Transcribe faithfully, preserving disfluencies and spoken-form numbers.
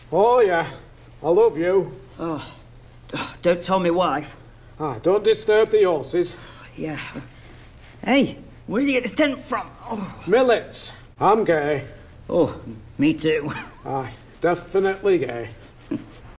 Oh, yeah. I love you. Oh, don't tell me wife. Ah, don't disturb the horses. Yeah. Hey, where did you get this tent from? Oh. Millets. I'm gay. Oh, me too. Aye, definitely gay.